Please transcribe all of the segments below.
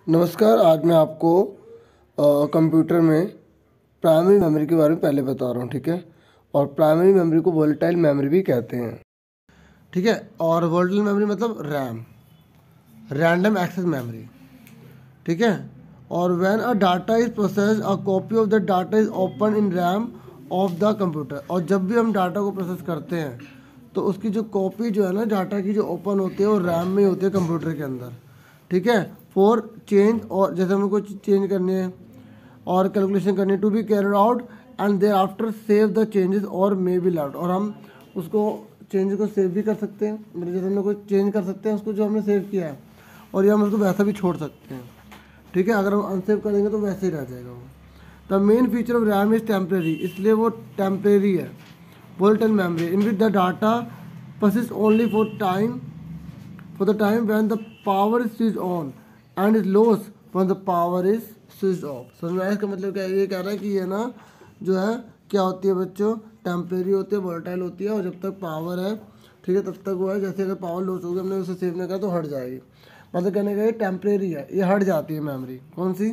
नमस्कार। आज मैं आपको कंप्यूटर में प्राइमरी मेमोरी के बारे में पहले बता रहा हूँ, ठीक है। और प्राइमरी मेमोरी को वोलेटाइल मेमोरी भी कहते हैं, ठीक है। और वोलेटाइल मेमोरी मतलब रैम, रैंडम एक्सेस मेमोरी, ठीक है। और when a data is processed a copy of the data is open in RAM of the computer. और जब भी हम डाटा को प्रोसेस करते हैं तो उसकी जो कॉपी जो है ना डाटा की जो ओपन होती है वो रैम में होती है कंप्यूटर के अंदर, ठीक है। फॉर चेंज, और जैसे हमें कुछ चेंज करने हैं और कैलकुलेशन करनी है, to be carried out and thereafter save the changes और मे बी लाउड। और हम उसको चेंज को सेव भी कर सकते हैं, मतलब जैसे हमने कुछ चेंज कर सकते हैं उसको जो हमने सेव किया है, और या हम उसको वैसा भी छोड़ सकते हैं, ठीक है। अगर हम अनसेव करेंगे तो वैसे ही रह जाएगा वो। The main feature of RAM is temporary, इसलिए वो टेम्परेरी है। Volatile memory in which the data persist only for the time when the power is switch on and is lost when the power is switch off. समझ में आया इसका मतलब क्या है? ये कह रहा है कि ये ना जो है क्या होती है बच्चों, टेम्परेरी होती है, वोलेटाइल होती है, और जब तक पावर है, ठीक है, तब तक वो है। जैसे अगर पावर लॉस होगी, हमने उसे सेव नहीं करा तो हट जाएगी। मतलब कहने का ये टेम्परेरी है, ये हट जाती है मेमोरी। कौन सी?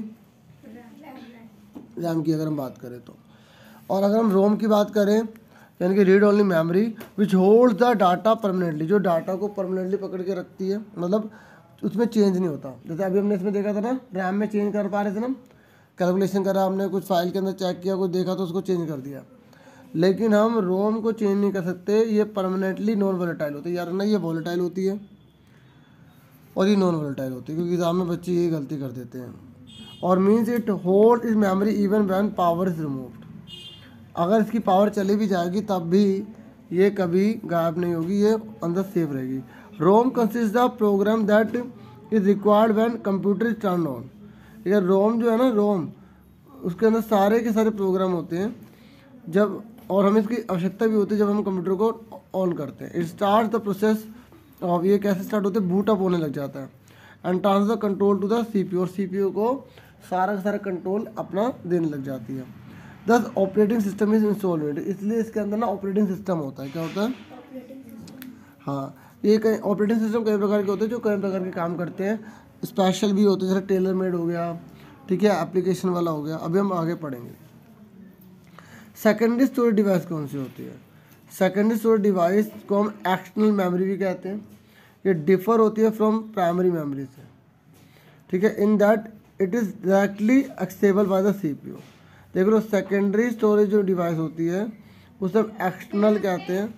रैम की अगर हम बात करें तो। और अगर हम रोम की बात करें, यानी कि read only memory which holds the data permanently, जो डाटा को परमानेंटली पकड़ के रखती है, मतलब उसमें चेंज नहीं होता। जैसे अभी हमने इसमें देखा था ना, रैम में चेंज कर पा रहे थे ना, कैलकुलेशन करा हमने, कुछ फाइल के अंदर चेक किया, कुछ देखा तो उसको चेंज कर दिया। लेकिन हम रोम को चेंज नहीं कर सकते, ये परमानेंटली नॉन वोलेटाइल होती है। यार ना, ये वोलेटाइल होती है और ये नॉन वोलेटाइल होती है, क्योंकि एग्जाम में बच्चे ये गलती कर देते हैं। और means it hold is memory even when power is removed. अगर इसकी पावर चली भी जाएगी तब भी ये कभी गायब नहीं होगी, ये अंदर सेव रहेगी। ROM consist the program that is required when computer is turn on. ये रोम जो है ना, रोम, उसके अंदर सारे के सारे प्रोग्राम होते हैं जब, और हमें इसकी आवश्यकता भी होती है जब हम कंप्यूटर को ऑन करते हैं। It start the process of, ये कैसे स्टार्ट होते हैं, बूट अप होने लग जाता है, and transfer control to the CPU, और सीपीयू को सारा का सारा कंट्रोल अपना देने लग जाती है। दस ऑपरेटिंग सिस्टम इज इंस्टॉल्ड, इसलिए इसके अंदर ना ऑपरेटिंग सिस्टम होता है। क्या होता है? हाँ, ये कई ऑपरेटिंग सिस्टम कई प्रकार के होते हैं जो कई प्रकार के काम करते हैं। स्पेशल भी होते हैं, जैसे टेलर मेड हो गया, ठीक है, एप्लीकेशन वाला हो गया। अभी हम आगे पढ़ेंगे। सेकेंडरी स्टोरेज डिवाइस कौन सी होती है? सेकेंडरी स्टोरेज डिवाइस को हम एक्सटर्नल मेमोरी भी कहते हैं। ये डिफर होती है फ्रॉम प्राइमरी मेमोरी से, ठीक है, in that it is directly accessible by the CPU. देख लो, सेकेंडरी स्टोरेज जो डिवाइस होती है उसे हम एक्सटर्नल कहते हैं।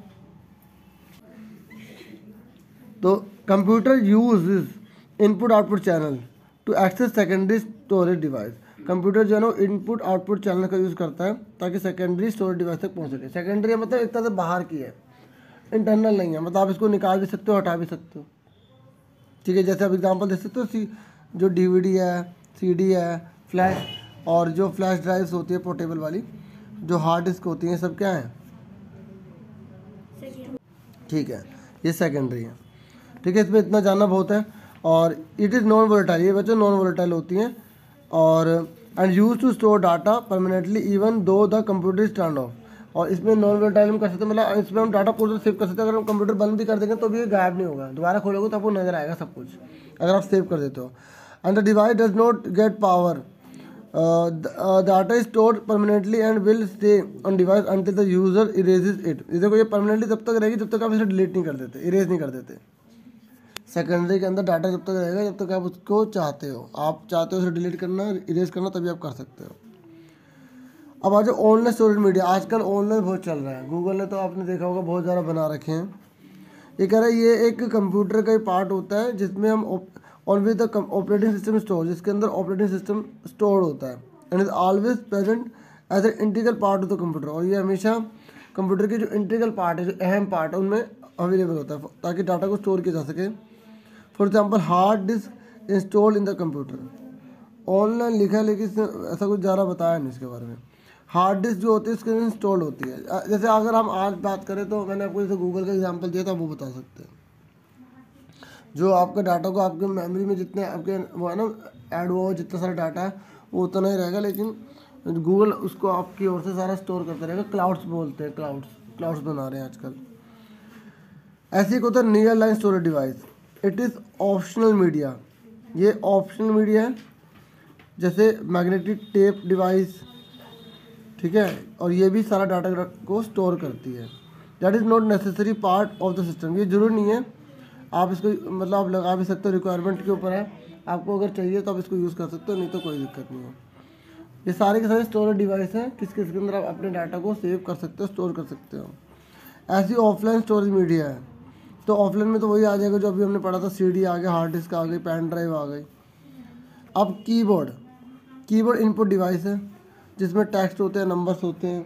तो computer use input output channel to access secondary storage device. Computer जो है ना इनपुट आउटपुट चैनल का यूज़ करता है ताकि सेकेंडरी स्टोरेज डिवाइस तक पहुंच सके। सेकेंडरी मतलब एक तरह से बाहर की है, इंटरनल नहीं है, मतलब आप इसको निकाल भी सकते हो, हटा भी सकते हो, ठीक है। जैसे आप एग्जांपल दे सकते हो, जो डीवीडी है, सीडी है, फ्लैश, और जो फ्लैश ड्राइव्स होती है पोर्टेबल वाली, जो हार्ड डिस्क होती हैं, सब क्या है? ठीक है, ये सेकेंडरी है, ठीक है। इसमें इतना जानना बहुत है। और इट इज़ नॉन वोलेटाइल, ये बच्चों नॉन वोलेटाइल होती हैं, और and use to store data permanently even though the computer is turn off. और इसमें नॉन वोलेटाइल हम कर सकते हैं, मतलब इसमें हम डाटा पूरा सेव कर सकते हैं। अगर हम कंप्यूटर बंद भी कर देंगे तो भी ये गायब नहीं होगा, दोबारा खोलोगे तो आपको नजर आएगा सब कुछ, अगर आप सेव कर देते हो। And the device does not get power, data is stored permanently and will stay on device until the user erases it. देखो, ये परमानेंटली तब तक रहेगी जब तक आप इसे डिलीट नहीं कर देते, इरेज नहीं कर देते। सेकेंडरी के अंदर डाटा जब तक रहेगा जब तक आप उसको चाहते हो, आप चाहते हो उसे डिलीट करना, इरेज करना, तभी आप कर सकते हो। अब आ जाओ ऑनलाइन स्टोरेज मीडिया। आजकल ऑनलाइन बहुत चल रहा है, गूगल ने तो आपने देखा होगा बहुत ज़्यादा बना रखे हैं। ये कह रहा है ये एक कंप्यूटर का ही पार्ट होता है जिसमें हम always the operating system store, जिसके अंदर ऑपरेटिंग सिस्टम स्टोर होता है, and is always present as a integral part of the computer. और ये हमेशा कंप्यूटर के जो इंटीग्रल पार्ट है, जो अहम पार्ट है, उनमें अवेलेबल होता है ताकि डाटा को स्टोर किया जा सके। For example, hard disk install in the computer. Online लिखा है लेकिन ऐसा कुछ ज़्यादा बताया नहीं इसके बारे में। हार्ड डिस्क जो होती है इसके अंदर इंस्टॉल होती है। जैसे अगर हम आज बात करें तो मैंने आपको जैसे गूगल का एग्जांपल दिया था, वो बता सकते हैं। जो आपका डाटा को आपके मेमोरी में जितने आपके वो है ना ऐड हुआ हो, जितना सारा डाटा है वो उतना ही रहेगा, लेकिन गूगल उसको आपकी ओर से सारा स्टोर करता रहेगा। क्लाउड्स बोलते हैं, क्लाउड्स बना रहे हैं आजकल। ऐसे एक होता है near line storage device. It is optional media ये ऑप्शनल मीडिया है, जैसे मैग्नेटिक टेप डिवाइस, ठीक है, और ये भी सारा डाटा को स्टोर करती है। That is not necessary part of the system, ये जरूरी नहीं है, आप इसको मतलब आप लगा भी सकते हो, रिक्वायरमेंट के ऊपर है, आपको अगर चाहिए तो आप इसको यूज़ कर सकते हो, नहीं तो कोई दिक्कत नहीं है। ये सारे के सारे स्टोरेज डिवाइस हैं, किसके अंदर आप अपने डाटा को सेव कर सकते हो, स्टोर कर सकते हो। ऐसी ऑफलाइन स्टोरेज मीडिया है, तो ऑफलाइन में तो वही आ जाएगा जो अभी हमने पढ़ा था, सीडी आ गया, हार्ड डिस्क आ गई, पेन ड्राइव आ गई। अब कीबोर्ड इनपुट डिवाइस है, जिसमें टेक्स्ट होते हैं, नंबर्स होते हैं,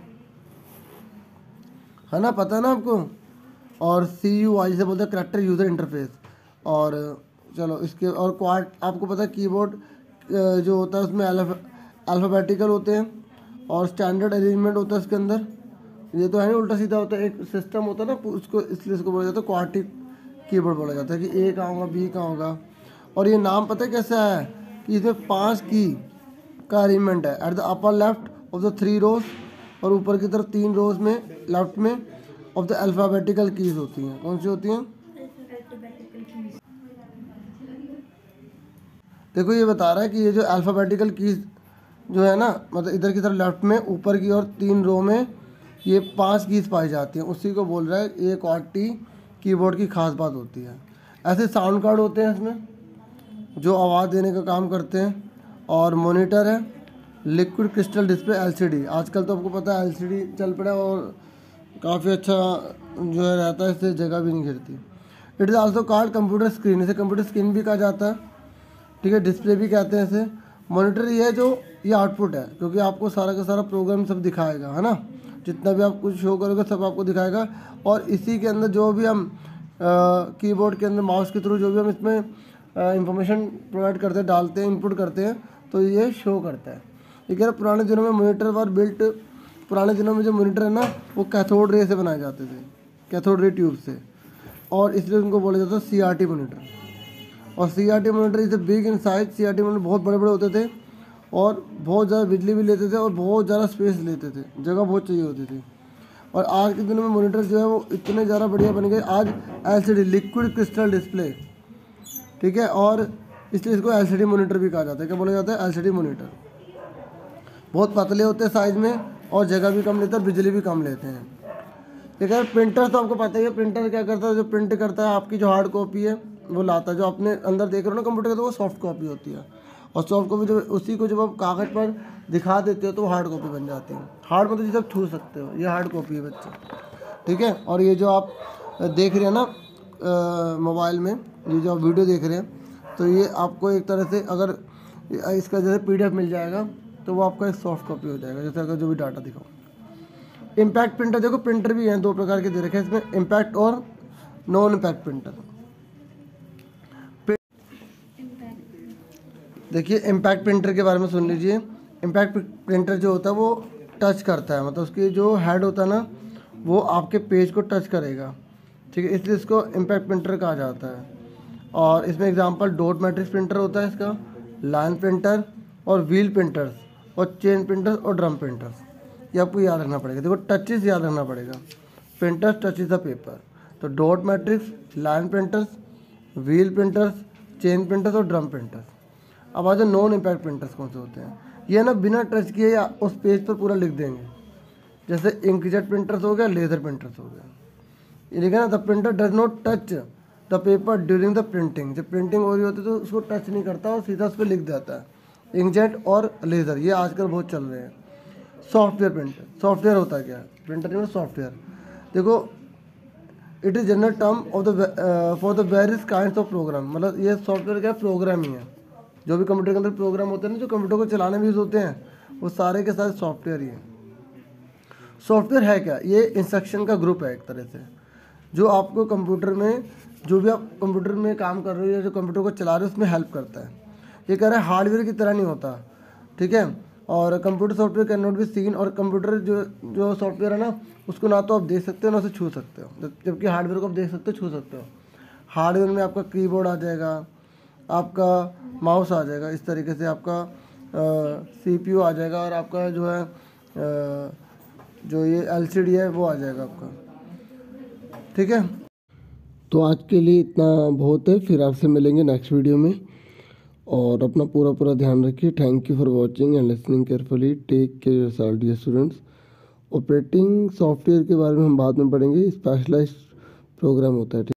है ना, पता है ना आपको। और CUI से बोलते हैं करैक्टर यूज़र इंटरफेस। और चलो इसके और क्वाड, आपको पता है कीबोर्ड जो होता है उसमें अल्फ़ाबेटिकल होते हैं और स्टैंडर्ड अरेंजमेंट होता है इसके अंदर। ये तो है नहीं उल्टा सीधा होता है, एक सिस्टम होता है ना उसको, इसलिए इसको बोला जाता है क्वाड्रेटिक कीबोर्ड बोला जाता है, कि A कहाँ होगा, B कहाँ होगा। और ये नाम पता है कैसा है, कि इसमें 5 की का अरेंजमेंट है at the upper left of the 3 rows, और ऊपर की तरफ 3 रोज में लेफ्ट में ऑफ द अल्फ़ाबेटिकल कीज होती हैं। कौन सी होती हैं? देखो ये बता रहा है कि ये जो अल्फ़ाबेटिकल कीज जो है ना, मतलब इधर की तरफ लेफ्ट में, ऊपर की ओर 3 रो में ये 5 कीज पाई जाती हैं, उसी को बोल रहा है ये क्वाड्रेटिक कीबोर्ड की खास बात होती है। ऐसे साउंड कार्ड होते हैं इसमें जो आवाज़ देने का काम करते हैं, और मॉनिटर है, लिक्विड क्रिस्टल डिस्प्ले LCD, आजकल तो आपको पता है LCD चल पड़ा और काफ़ी अच्छा जो है रहता है, इससे जगह भी नहीं घिरती। It is also called computer screen, इसे कंप्यूटर स्क्रीन भी कहा जाता है, ठीक है, डिस्प्ले भी कहते हैं इसे। मॉनिटर ये है जो ये आउटपुट है, क्योंकि आपको सारा का सारा प्रोग्राम सब दिखाएगा, है ना, जितना भी आप कुछ शो करोगे सब आपको दिखाएगा। और इसी के अंदर जो भी हम कीबोर्ड के अंदर माउस के थ्रू जो भी हम इसमें इंफॉर्मेशन प्रोवाइड करते हैं, डालते हैं, इनपुट करते हैं, तो ये शो करता है। ये कह रहे पुराने दिनों में मॉनिटर वर बिल्ट, पुराने दिनों में जो मॉनिटर है ना वो कैथोड रे से बनाए जाते थे, कैथोड रे ट्यूब से, और इसलिए उनको बोला जाता है CRT मॉनिटर। और CRT monitor is big in size, CRT monitor बहुत बड़े बड़े होते थे और बहुत ज़्यादा बिजली भी लेते थे और बहुत ज़्यादा स्पेस लेते थे, जगह बहुत चाहिए होती थी। और आज के दिनों में मॉनिटर जो है वो इतने ज़्यादा बढ़िया बन गए आज, LCD लिक्विड क्रिस्टल डिस्प्ले, ठीक है, और इसलिए इसको LCD मॉनिटर भी कहा जाता है। क्या बोला जाता है? LCD monitor. बहुत पतले होते हैं साइज़ में और जगह भी कम लेते हैं, बिजली भी कम लेते हैं। लेकिन प्रिंटर तो आपको पता ही है, प्रिंटर क्या करता है, जो प्रिंट करता है आपकी जो हार्ड कॉपी है वो लाता है, जो अपने अंदर देख रहे हो ना कंप्यूटर का, तो वो सॉफ्ट कॉपी होती है। और सॉफ्ट कॉपी जब उसी को जब आप कागज़ पर दिखा देते हो तो वो हार्ड कॉपी बन जाती है। हार्ड मतलब जिसे आप छू सकते हो, ये हार्ड कॉपी है बच्चे, ठीक है। और ये जो आप देख रहे हैं ना मोबाइल में, ये जो आप वीडियो देख रहे हैं, तो ये आपको एक तरह से अगर इसका जैसे PDF मिल जाएगा तो वो आपका एक सॉफ्ट कॉपी हो जाएगा, जैसे अगर जो भी डाटा दिखाओ। इम्पैक्ट प्रिंटर, देखो प्रिंटर भी हैं 2 प्रकार के दे रखे हैं इसमें, इम्पैक्ट और नॉन इम्पैक्ट प्रिंटर। देखिए इम्पैक्ट प्रिंटर के बारे में सुन लीजिए। इम्पैक्ट प्रिंटर जो होता है वो टच करता है, मतलब उसकी जो हेड होता है ना वो आपके पेज को टच करेगा, ठीक है, इसलिए इसको इम्पैक्ट प्रिंटर कहा जाता है। और इसमें एग्जांपल डॉट मैट्रिक्स प्रिंटर होता है इसका, लाइन प्रिंटर और व्हील प्रिंटर्स और चेन प्रिंटर्स और ड्रम प्रिंटर्स, ये आपको याद रखना पड़ेगा। देखो टचेस याद रखना पड़ेगा, प्रिंटर्स टचेस द पेपर, तो dot matrix, line printers, wheel printers, chain printers और ड्रम प्रिंटर्स। अब आ जाओ नॉन इम्पैक्ट प्रिंटर्स कौन से होते हैं। ये ना बिना टच किए या उस पेज पर पूरा लिख देंगे, जैसे इंकजेट प्रिंटर्स हो गया, लेज़र प्रिंटर्स हो गया। ये लिखा ना, the printer does not touch the paper during the printing, जब प्रिंटिंग हो रही होती है तो उसको टच नहीं करता और सीधा उस पर लिख देता है। इंकजेट और लेज़र ये आजकल बहुत चल रहे हैं। सॉफ्टवेयर प्रिंटर, सॉफ्टवेयर होता है क्या? प्रिंटर नहीं, सॉफ्टवेयर। देखो it is general term of the for the various kinds of program, मतलब ये सॉफ्टवेयर क्या प्रोग्राम ही है, जो भी कंप्यूटर के अंदर प्रोग्राम होते हैं ना, जो कंप्यूटर को चलाने में यूज़ होते हैं, वो सारे के सारे सॉफ्टवेयर ही है। सॉफ्टवेयर है क्या? ये इंस्ट्रक्शन का ग्रुप है एक तरह से, जो आपको कंप्यूटर में, जो भी आप कंप्यूटर में काम कर रहे हो या जो कंप्यूटर को चला रहे हो उसमें हेल्प करता है। ये कह रहा है हार्डवेयर की तरह नहीं होता, ठीक है। और computer software can not be seen, और कंप्यूटर जो सॉफ्टवेयर है ना उसको ना तो आप देख सकते हो ना उसे छू सकते हो, जबकि हार्डवेयर को आप देख सकते हो, छू सकते हो। हार्डवेयर में आपका कीबोर्ड आ जाएगा, आपका माउस आ जाएगा, इस तरीके से आपका CPU आ जाएगा, और आपका जो है जो ये LCD है वो आ जाएगा आपका, ठीक है। तो आज के लिए इतना बहुत है, फिर आपसे मिलेंगे नेक्स्ट वीडियो में। और अपना पूरा ध्यान रखिए। Thank you for watching and listening carefully. Take care yourself dear students. Operating software के बारे में हम बाद में पढ़ेंगे, स्पेशलाइज्ड प्रोग्राम होता है।